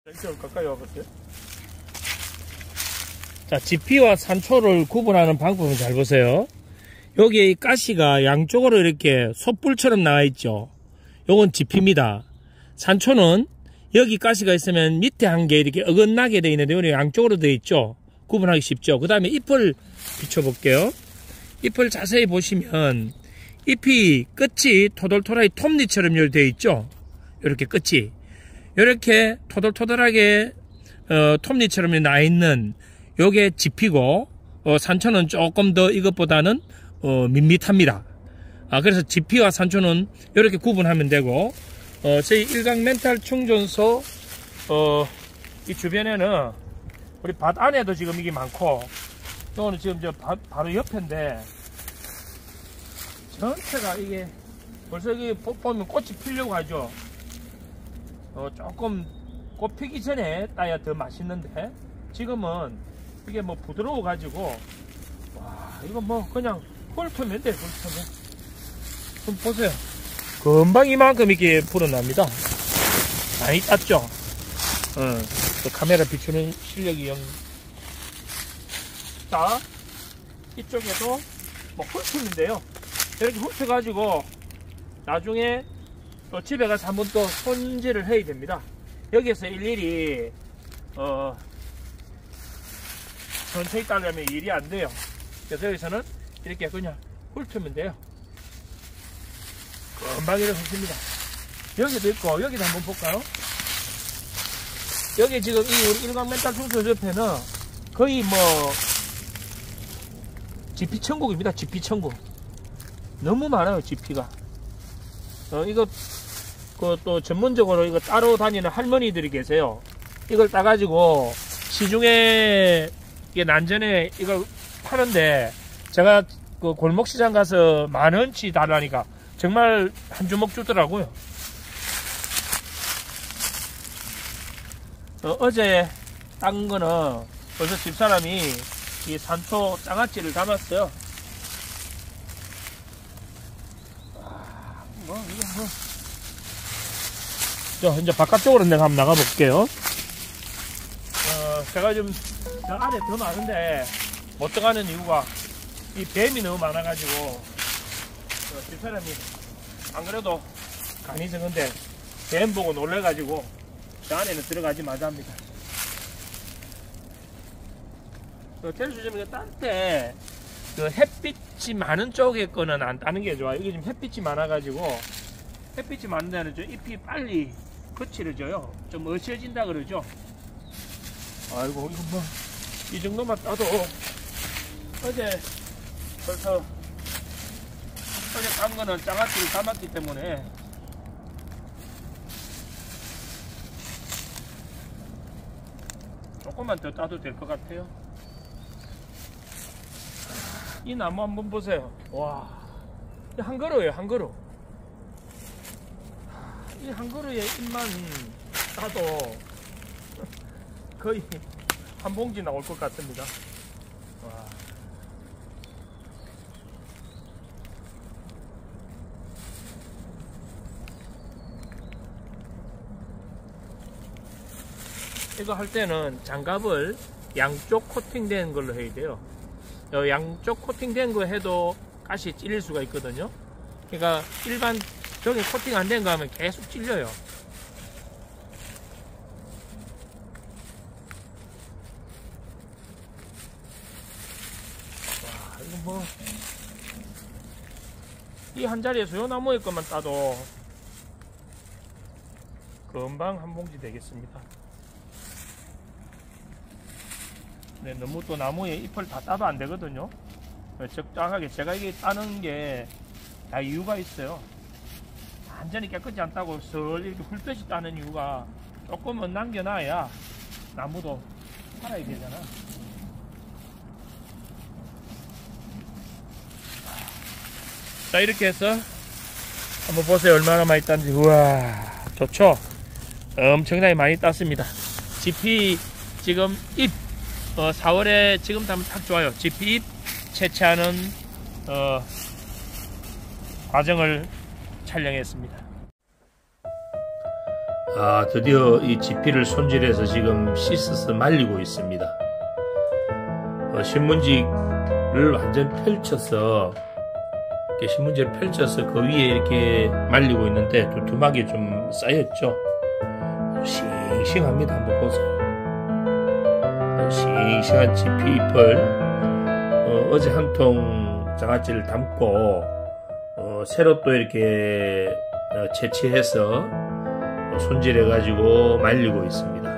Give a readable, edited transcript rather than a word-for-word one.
이렇게 가까이 와보세요. 자, 지피와 산초를 구분하는 방법은 잘 보세요. 여기에 이 가시가 양쪽으로 이렇게 솥불처럼 나와 있죠. 요건 지피입니다. 산초는 여기 가시가 있으면 밑에 한 개 이렇게 어긋나게 되어 있는데 여기 양쪽으로 되어 있죠. 구분하기 쉽죠. 그 다음에 잎을 비춰볼게요. 잎을 자세히 보시면 잎이 끝이 토돌토라이 톱니처럼 되어 있죠. 이렇게 끝이 이렇게 토돌토돌하게 톱니처럼 나 있는 요게 지피고 산초는 조금 더 이것보다는 밋밋합니다. 그래서 지피와 산초는 이렇게 구분하면 되고 저희 일강 멘탈 충전소 이 주변에는 우리 밭 안에도 지금 이게 많고 이거는 지금 저 바로 옆인데 전체가 이게 벌써 여기 보면 꽃이 피려고 하죠. 조금 꽃 피기 전에 따야 더 맛있는데 지금은 이게 뭐 부드러워 가지고 와 이거 뭐 그냥 훑으면 돼. 훑으면 좀 보세요. 금방 이만큼 이렇게 불어납니다. 많이 땄죠. 카메라 비추는 실력이 자 이쪽에도 뭐 훑으면 돼요. 이렇게 훑어 가지고 나중에 또 집에 가서 한번 또 손질을 해야 됩니다. 여기에서 일일이 천천히 따려면 일이 안 돼요. 그래서 여기서는 이렇게 그냥 훑으면 돼요. 금방 이렇게 훑습니다. 여기도 있고 여기도 한번 볼까요? 여기 지금 이 우리 일광 멘탈 충전 옆에는 거의 뭐 지피 천국입니다. 지피 천국. 너무 많아요. 지피가. 이거 또 전문적으로 이거 따로 다니는 할머니들이 계세요. 이걸 따가지고 시중에 이게 난전에 이걸 파는데 제가 그 골목시장 가서 10,000원치 달라니까 정말 한 주먹 주더라고요. 어제 딴 거는 벌써 집사람이 이 산초 장아찌를 담았어요. 자, 이제 바깥쪽으로 내가 한번 나가 볼게요. 제가 좀 저 안에 더 많은데 못 들어가는 이유가 이 뱀이 너무 많아가지고 집사람이 안 그래도 간이 적은데 뱀 보고 놀래가지고 저 안에는 들어가지 마자 합니다. 텔수점이 딴 때 그 햇빛이 많은 쪽에 거는 안 따는 게 좋아요. 여기 지금 햇빛이 많아가지고 햇빛이 많은 데는 저 잎이 빨리 거칠어져요. 좀 어시어진다 그러죠. 아이고 이거 뭐 이 정도만 따도 어제 벌써 어제 딴 거는 장아찌를 담았기 때문에 조금만 더 따도 될 것 같아요. 이 나무 한번 보세요. 와, 한 그루예요. 한 그루. 이 한 그루에 잎만 따도 거의 한 봉지 나올 것 같습니다. 와. 이거 할 때는 장갑을 양쪽 코팅된 걸로 해야 돼요. 양쪽 코팅된 거 해도 가시 찔릴 수가 있거든요. 그러니까 일반 저기 코팅 안 된 거 하면 계속 찔려요. 와, 이거 뭐 이 한 자리에서 요 나무의 것만 따도 금방 한 봉지 되겠습니다. 네, 너무 또 나무에 잎을 다 따도 안 되거든요. 적당하게 제가 이게 따는 게 다 이유가 있어요. 완전히 깨끗이 안 따고 썰 이렇게 훑듯이 따는 이유가 조금은 남겨놔야 나무도 살아야 되잖아. 자, 이렇게 해서 한번 보세요. 얼마나 많이 땄는지. 우와, 좋죠? 엄청나게 많이 땄습니다. 지피 지금 잎 4월에 지금 따면 딱 좋아요. 지피 잎 채취하는 과정을 촬영했습니다. 드디어 이 지피를 손질해서 지금 씻어서 말리고 있습니다. 신문지를 완전 펼쳐서 이렇게 신문지를 펼쳐서 그 위에 이렇게 말리고 있는데 두툼하게 좀 쌓였죠. 싱싱합니다. 한번 보세요. 싱싱한 지피잎을 어제 한 통 장아찌를 담고 새로 또 이렇게 채취해서 손질해 가지고 말리고 있습니다.